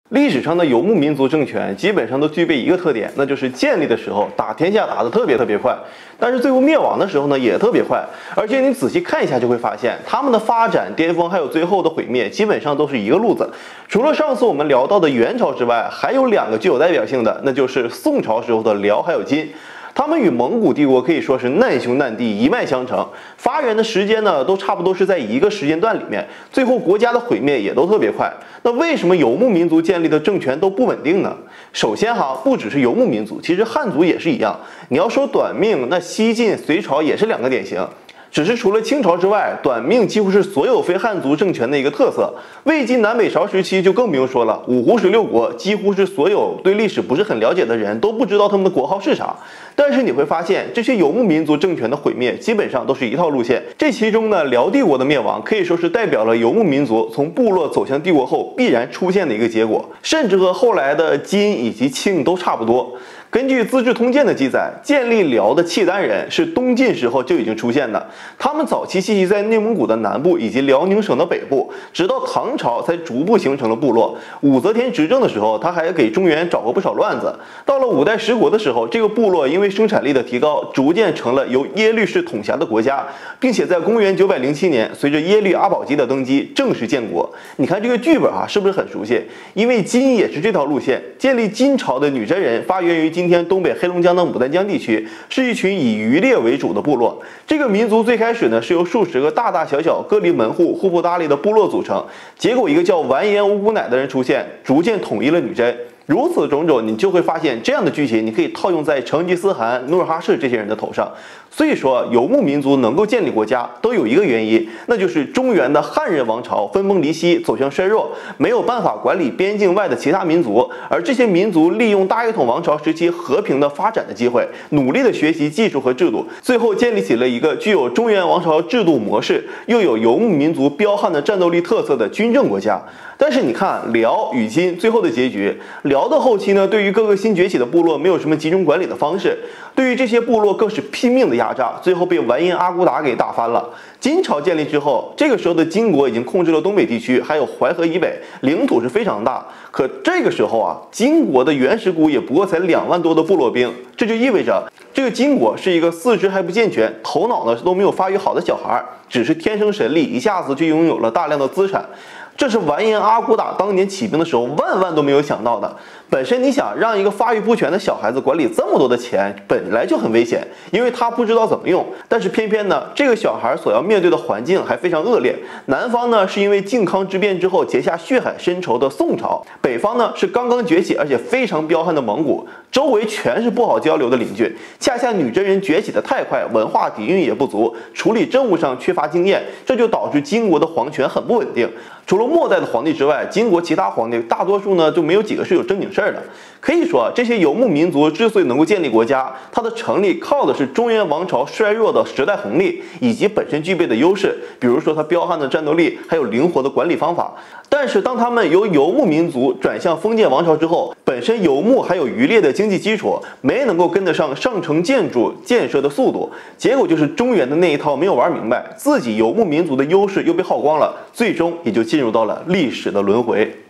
历史上的游牧民族政权基本上都具备一个特点，那就是建立的时候打天下打得特别快，但是最后灭亡的时候呢也特别快。而且你仔细看一下就会发现，他们的发展巅峰还有最后的毁灭基本上都是一个路子。除了上次我们聊到的元朝之外，还有两个具有代表性的，那就是宋朝时候的辽还有金。他们与蒙古帝国可以说是难兄难弟，一脉相承，发源的时间呢都差不多是在一个时间段里面，最后国家的毁灭也都特别快。那为什么游牧民族建立的政权都不稳定呢？首先不只是游牧民族，其实汉族也是一样。你要说短命，那西晋、隋朝也是两个典型。只是除了清朝之外，短命几乎是所有非汉族政权的一个特色。魏晋南北朝时期就更不用说了，五胡十六国几乎是所有对历史不是很了解的人都不知道他们的国号是啥。但是你会发现，这些游牧民族政权的毁灭基本上都是一套路线。这其中呢，辽帝国的灭亡可以说是代表了游牧民族从部落走向帝国后必然出现的一个结果，甚至和后来的金以及清都差不多。根据《资治通鉴》的记载，建立辽的契丹人是东晋时候就已经出现的。他们早期栖息在内蒙古的南部以及辽宁省的北部，直到唐朝才逐步形成了部落。武则天执政的时候，他还给中原找过不少乱子。到了五代十国的时候，这个部落因为生产力的提高，逐渐成了由耶律氏统辖的国家，并且在公元907年，随着耶律阿保机的登基，正式建国。你看这个剧本是不是很熟悉？因为金也是这条路线，建立金朝的女真人发源于今天东北黑龙江的牡丹江地区，是一群以渔猎为主的部落。这个民族最开始呢是由数十个大大小小各立门户、互不搭理的部落组成，结果一个叫完颜五谷乃的人出现，逐渐统一了女真。如此种种，你就会发现这样的剧情你可以套用在成吉思汗、努尔哈赤这些人的头上。所以说，游牧民族能够建立国家，都有一个原因，那就是中原的汉人王朝分崩离析，走向衰弱，没有办法管理边境外的其他民族，而这些民族利用大一统王朝时期和平的发展的机会，努力的学习技术和制度，最后建立起了一个具有中原王朝制度模式，又有游牧民族彪悍的战斗力特色的军政国家。但是你看辽与金最后的结局，辽的后期呢，对于各个新崛起的部落没有什么集中管理的方式，对于这些部落更是拼命的压榨，最后被完颜阿骨打给打翻了。金朝建立之后，这个时候的金国已经控制了东北地区，还有淮河以北，领土是非常大。可这个时候金国的原始股也不过才2万多的部落兵，这就意味着这个金国是一个四肢还不健全，头脑呢都没有发育好的小孩，只是天生神力，一下子就拥有了大量的资产。这是完颜阿骨打当年起兵的时候万都没有想到的。本身你想让一个发育不全的小孩子管理这么多的钱，本来就很危险，因为他不知道怎么用。但是偏偏呢，这个小孩所要面对的环境还非常恶劣。南方呢是因为靖康之变之后结下血海深仇的宋朝，北方呢是刚刚崛起而且非常彪悍的蒙古，周围全是不好交流的邻居。恰恰女真人崛起的太快，文化底蕴也不足，处理政务上缺乏经验，这就导致金国的皇权很不稳定。除了末代的皇帝之外，金国其他皇帝大多数呢就没有几个是有正经事儿的。可以说，这些游牧民族之所以能够建立国家，它的成立靠的是中原王朝衰弱的时代红利以及本身具备的优势，比如说它彪悍的战斗力，还有灵活的管理方法。但是当他们由游牧民族转向封建王朝之后，本身游牧还有渔猎的经济基础没能够跟得上上层建筑建设的速度，结果就是中原的那一套没有玩明白，自己游牧民族的优势又被耗光了，最终也就进入到了历史的轮回。